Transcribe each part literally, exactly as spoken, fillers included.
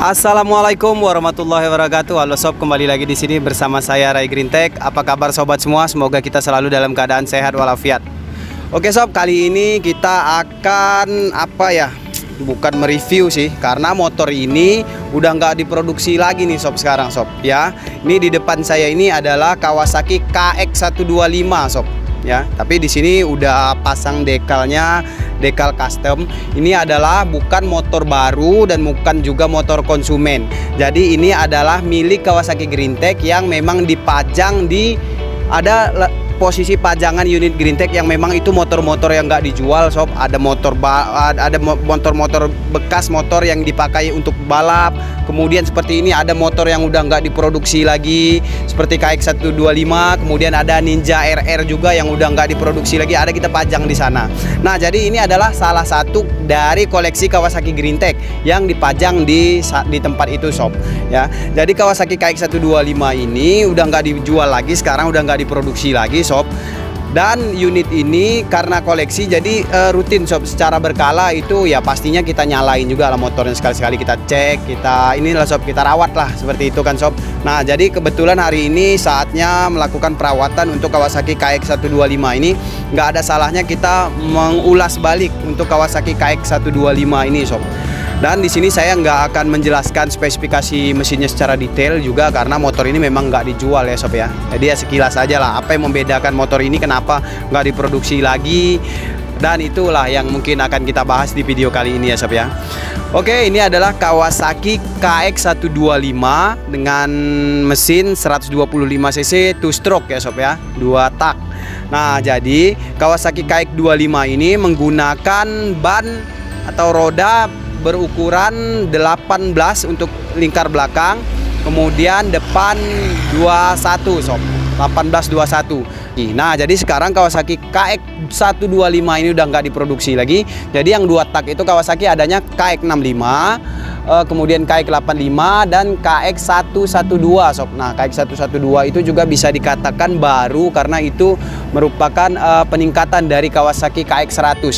Assalamualaikum warahmatullahi wabarakatuh. Halo sob, kembali lagi di sini bersama saya Ray Greentech. Apa kabar sobat semua? Semoga kita selalu dalam keadaan sehat walafiat. Oke sob, kali ini kita akan apa ya? Bukan mereview sih, karena motor ini udah nggak diproduksi lagi nih sob sekarang sob ya. Ini di depan saya ini adalah Kawasaki K X seratus dua puluh lima sob ya. Tapi di sini udah pasang dekalnya, dekal custom. Ini adalah bukan motor baru dan bukan juga motor konsumen. Jadi ini adalah milik Kawasaki Greentech yang memang dipajang di ada posisi pajangan unit Greentech yang memang itu motor-motor yang nggak dijual sob. Ada motor ada motor-motor bekas, motor yang dipakai untuk balap. Kemudian seperti ini ada motor yang udah nggak diproduksi lagi seperti K X seratus dua puluh lima. Kemudian ada Ninja R R juga yang udah nggak diproduksi lagi, ada kita pajang di sana. Nah jadi ini adalah salah satu dari koleksi Kawasaki Greentech yang dipajang di di tempat itu sob ya. Jadi Kawasaki K X seratus dua puluh lima ini udah nggak dijual lagi, sekarang udah nggak diproduksi lagi sob. Dan unit ini karena koleksi jadi uh, rutin sob, secara berkala itu ya pastinya kita nyalain juga lah motornya, sekali-sekali kita cek, kita inilah sob, kita rawat lah seperti itu kan sob. Nah jadi kebetulan hari ini saatnya melakukan perawatan untuk Kawasaki K X seratus dua puluh lima ini. Nggak ada salahnya kita mengulas balik untuk Kawasaki K X seratus dua puluh lima ini sob. Dan di sini saya nggak akan menjelaskan spesifikasi mesinnya secara detail juga karena motor ini memang nggak dijual ya sob ya. Jadi ya sekilas aja lah apa yang membedakan motor ini, kenapa nggak diproduksi lagi, dan itulah yang mungkin akan kita bahas di video kali ini ya sob ya. Oke, ini adalah Kawasaki K X seratus dua puluh lima dengan mesin seratus dua puluh lima cc two stroke ya sob ya, dua tak. Nah jadi Kawasaki K X dua puluh lima ini menggunakan ban atau roda berukuran delapan belas untuk lingkar belakang, kemudian depan dua puluh satu sob, delapan belas dua puluh satu. Nah jadi sekarang Kawasaki K X seratus dua puluh lima ini udah nggak diproduksi lagi. Jadi yang dua tak itu Kawasaki adanya K X enam puluh lima, kemudian K X delapan puluh lima dan K X seratus dua belas sob. Nah K X seratus dua belas itu juga bisa dikatakan baru karena itu merupakan uh, peningkatan dari Kawasaki K X seratus.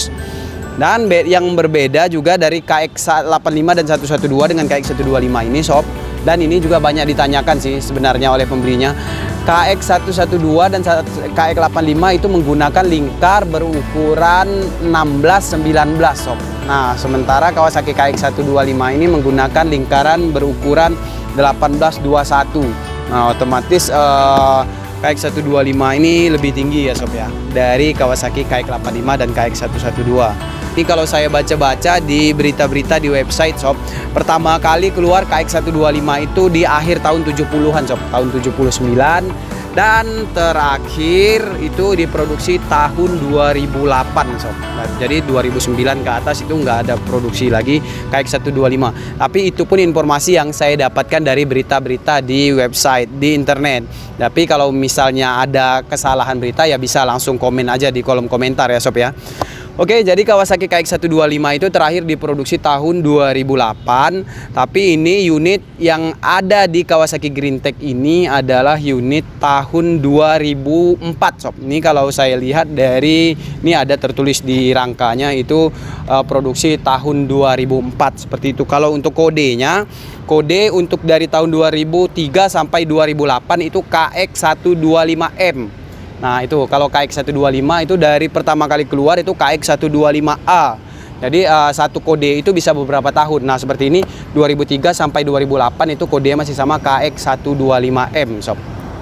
Dan yang berbeda juga dari K X delapan puluh lima dan seratus dua belas dengan K X seratus dua puluh lima ini sob. Dan ini juga banyak ditanyakan sih sebenarnya oleh pembelinya. K X seratus dua belas dan K X delapan puluh lima itu menggunakan lingkar berukuran enam belas sembilan belas sob. Nah sementara Kawasaki K X seratus dua puluh lima ini menggunakan lingkaran berukuran delapan belas dua puluh satu. Nah otomatis uh, K X seratus dua puluh lima ini lebih tinggi ya sob ya dari Kawasaki K X delapan puluh lima dan K X seratus dua belas. Ini kalau saya baca-baca di berita-berita di website sob, pertama kali keluar K X seratus dua puluh lima itu di akhir tahun tujuh puluhan sob, tahun tujuh puluh sembilan, dan terakhir itu diproduksi tahun dua ribu delapan sob. Nah, jadi dua ribu sembilan ke atas itu nggak ada produksi lagi K X seratus dua puluh lima. Tapi itu pun informasi yang saya dapatkan dari berita-berita di website, di internet. Tapi kalau misalnya ada kesalahan berita ya bisa langsung komen aja di kolom komentar ya sob ya. Oke, jadi Kawasaki K X seratus dua puluh lima itu terakhir diproduksi tahun dua ribu delapan. Tapi ini unit yang ada di Kawasaki Greentech ini adalah unit tahun dua ribu empat sob. Ini kalau saya lihat dari ini ada tertulis di rangkanya itu uh, produksi tahun dua ribu empat seperti itu. Kalau untuk kodenya, kode untuk dari tahun dua ribu tiga sampai dua ribu delapan itu K X seratus dua puluh lima M. Nah itu kalau K X seratus dua puluh lima itu dari pertama kali keluar itu K X seratus dua puluh lima A. Jadi uh, satu kode itu bisa beberapa tahun. Nah seperti ini dua ribu tiga sampai dua ribu delapan itu kodenya masih sama K X seratus dua puluh lima M sob.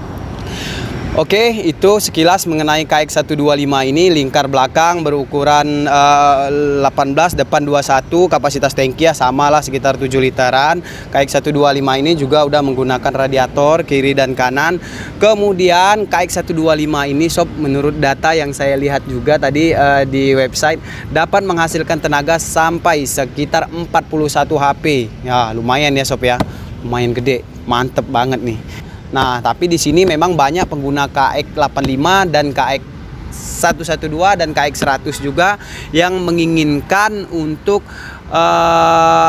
Oke, itu sekilas mengenai K X seratus dua puluh lima ini. Lingkar belakang berukuran uh, delapan belas, depan dua puluh satu, kapasitas tangki ya sama lah sekitar tujuh literan. K X seratus dua puluh lima ini juga udah menggunakan radiator kiri dan kanan. Kemudian K X seratus dua puluh lima ini sob, menurut data yang saya lihat juga tadi uh, di website, dapat menghasilkan tenaga sampai sekitar empat puluh satu H P. Ya lumayan ya sob ya, lumayan gede, mantep banget nih. Nah, tapi di sini memang banyak pengguna K X delapan puluh lima dan K X seratus dua belas dan K X seratus juga yang menginginkan untuk uh,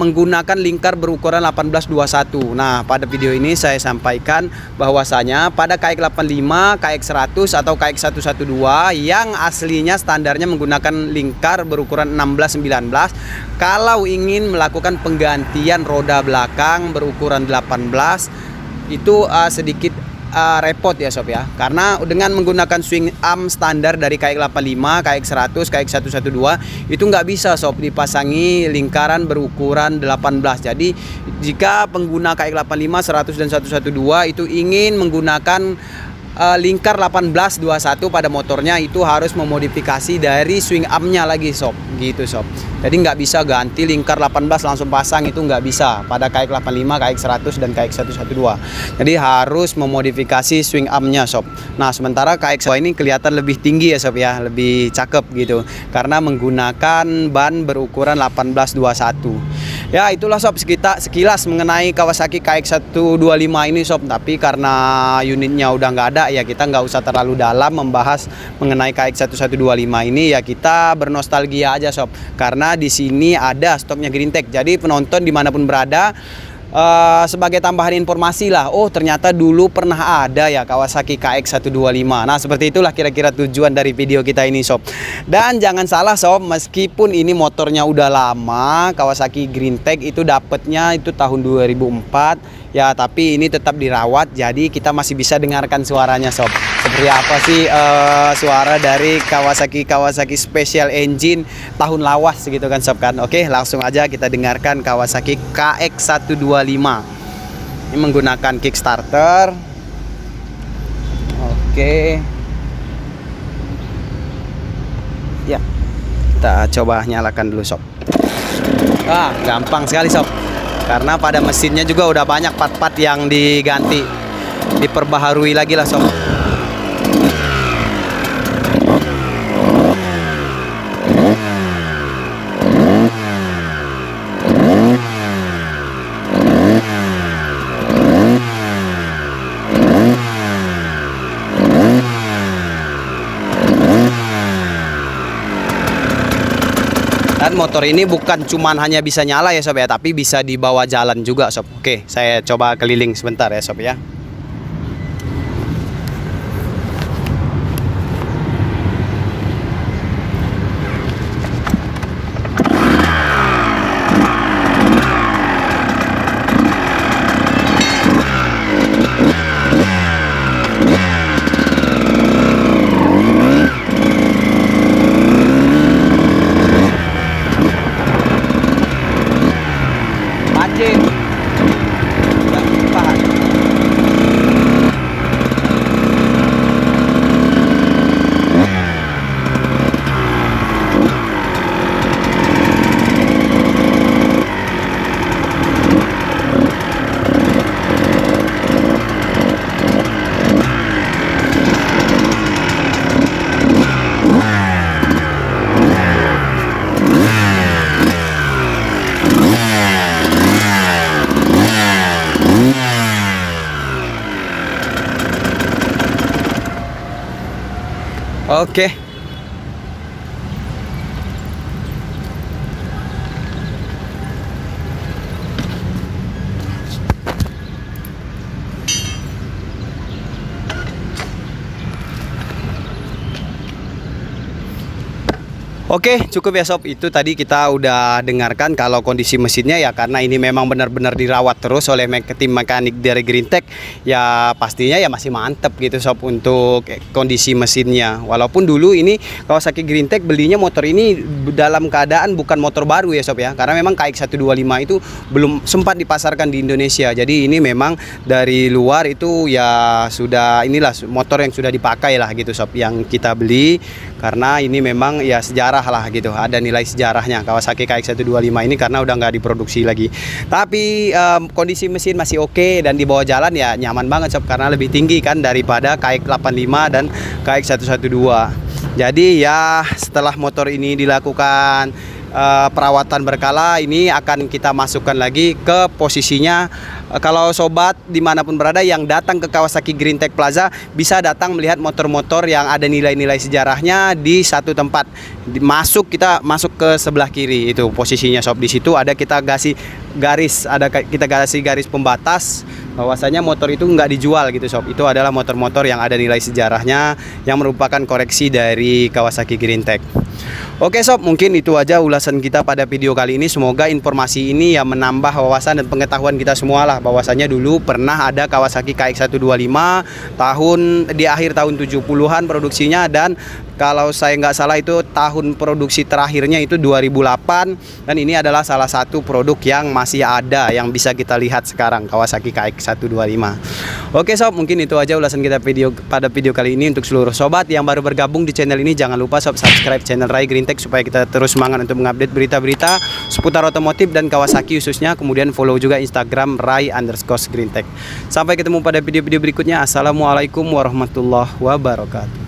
menggunakan lingkar berukuran delapan belas dua puluh satu. Nah, pada video ini saya sampaikan bahwasanya pada K X delapan puluh lima, K X seratus atau K X seratus dua belas yang aslinya standarnya menggunakan lingkar berukuran enam belas sembilan belas, kalau ingin melakukan penggantian roda belakang berukuran delapan belas itu uh, sedikit Uh, repot ya sob ya, karena dengan menggunakan swing arm standar dari K X delapan puluh lima, K X seratus, K X seratus dua belas itu nggak bisa sob dipasangi lingkaran berukuran delapan belas. Jadi jika pengguna K X delapan puluh lima, seratus dan seratus dua belas itu ingin menggunakan uh, lingkar delapan belas dua puluh satu pada motornya, itu harus memodifikasi dari swing armnya lagi sob, gitu sob. Jadi nggak bisa ganti lingkar delapan belas langsung pasang, itu nggak bisa pada K X delapan puluh lima, K X seratus dan K X seratus dua belas. Jadi harus memodifikasi swing armnya sob. Nah, sementara K X ini kelihatan lebih tinggi ya sob ya, lebih cakep gitu karena menggunakan ban berukuran delapan belas dua puluh satu. Ya, itulah sob sekitar sekilas mengenai Kawasaki K X seratus dua puluh lima ini sob. Tapi karena unitnya udah nggak ada ya, kita nggak usah terlalu dalam membahas mengenai K X seratus dua puluh lima ini, ya kita bernostalgia aja sob, karena di sini ada stoknya Greentech. Jadi penonton dimanapun berada, uh, sebagai tambahan informasi lah, oh ternyata dulu pernah ada ya Kawasaki K X seratus dua puluh lima. Nah, seperti itulah kira-kira tujuan dari video kita ini sob. Dan jangan salah sob, meskipun ini motornya udah lama, Kawasaki Greentech itu dapatnya itu tahun dua ribu empat ya, tapi ini tetap dirawat, jadi kita masih bisa dengarkan suaranya sob. Seperti apa sih uh, suara dari Kawasaki Kawasaki Special Engine tahun lawas gitu kan sob kan. Oke, langsung aja kita dengarkan Kawasaki K X seratus dua puluh lima. Ini menggunakan Kickstarter. Oke. Ya, kita coba nyalakan dulu sob. Ah, gampang sekali sob, karena pada mesinnya juga udah banyak part-part yang diganti, diperbaharui lagi lah sob. Dan motor ini bukan cuman hanya bisa nyala ya sob ya, tapi bisa dibawa jalan juga sob. Oke, saya coba keliling sebentar ya sob ya. Oke. Oke, cukup ya sob. Itu tadi kita udah dengarkan kalau kondisi mesinnya ya, karena ini memang benar-benar dirawat terus oleh tim mekanik dari Greentech. Ya pastinya ya masih mantep gitu sob untuk kondisi mesinnya. Walaupun dulu ini Kawasaki Greentech belinya motor ini dalam keadaan bukan motor baru ya sob ya, karena memang K X seratus dua puluh lima itu belum sempat dipasarkan di Indonesia. Jadi ini memang dari luar itu ya sudah inilah motor yang sudah dipakai lah gitu sob, yang kita beli, karena ini memang ya sejarah lah gitu, ada nilai sejarahnya Kawasaki K X seratus dua puluh lima ini, karena udah nggak diproduksi lagi. Tapi um, kondisi mesin masih oke okay, dan di bawah jalan ya nyaman banget sob, karena lebih tinggi kan daripada K X delapan puluh lima dan K X seratus dua belas. Jadi ya setelah motor ini dilakukan uh, perawatan berkala, ini akan kita masukkan lagi ke posisinya. uh, Kalau sobat dimanapun berada yang datang ke Kawasaki Greentech Plaza, bisa datang melihat motor-motor yang ada nilai-nilai sejarahnya di satu tempat. Masuk, kita masuk ke sebelah kiri, itu posisinya sob. Di situ ada kita kasih garis, ada kita kasih garis pembatas bahwasanya motor itu nggak dijual gitu sob. Itu adalah motor-motor yang ada nilai sejarahnya, yang merupakan koreksi dari Kawasaki Greentech. Oke sob, mungkin itu aja ulasan kita pada video kali ini. Semoga informasi ini ya menambah wawasan dan pengetahuan kita semua lah, bahwasanya dulu pernah ada Kawasaki K X seratus dua puluh lima tahun di akhir tahun tujuh puluhan produksinya, dan kalau saya nggak salah itu tahun produksi terakhirnya itu dua ribu delapan, dan ini adalah salah satu produk yang masih ada yang bisa kita lihat sekarang, Kawasaki K X seratus dua puluh lima. Oke sob, mungkin itu aja ulasan kita video pada video kali ini. Untuk seluruh sobat yang baru bergabung di channel ini, jangan lupa sob subscribe channel Rai Greentech supaya kita terus semangat untuk mengupdate berita-berita seputar otomotif dan Kawasaki khususnya. Kemudian follow juga Instagram Rai underscore Greentech. Sampai ketemu pada video-video berikutnya. Assalamualaikum warahmatullahi wabarakatuh.